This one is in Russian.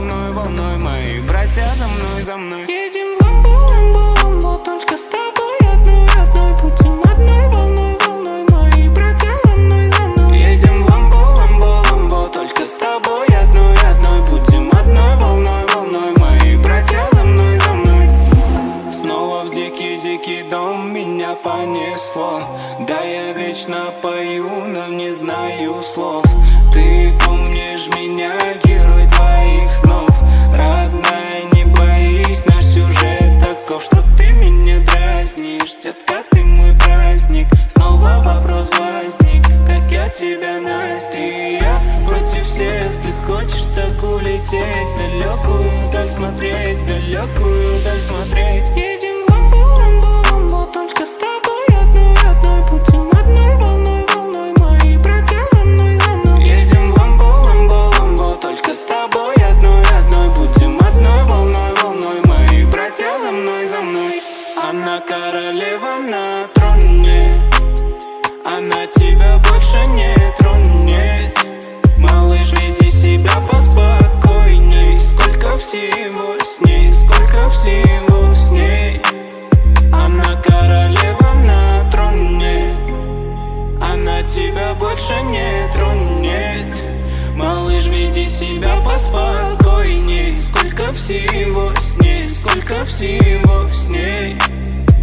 волной, волной, мои братья за мной, за мной. Едем в ламбо, ламбо, ламбо, только с тобой одной, одной, путем одной волной, волной, мои братья за мной, за мной. Едем в ламбо, ламбо, ламбо, только с тобой одной, одной, путем одной волной, волной, мои братья за мной, за мной. Снова в дикий, дикий дом меня понесло. Да, я вечно пою, но не знаю слов. Ты помнишь меня, герой твоих снов. Родная, не боись, наш сюжет таков, что ты меня дразнишь. Детка, ты мой праздник. Снова вопрос возник, как я тебя настиг. Я против всех, ты хочешь так улететь. Далекую даль смотреть, далекую даль смотреть. Едем в ламбо, ламбо, ламбо, только с тобой одной, одной, путем одной волной, волной, мои братья за мной, за мной. Едем в ламбо, ламбо, ламбо, только с тобой одной, одной, путем одной волной, волной, мои братья за мной, за мной. Она королева на троне, она тебя больше не тронет. Малыш, веди себя поспокойней. Сколько всего с ней, сколько всего с ней. Она королева на троне, она тебя больше не тронет. Малыш, веди себя поспокойней. Сколько всего с ней, сколько всего с ней.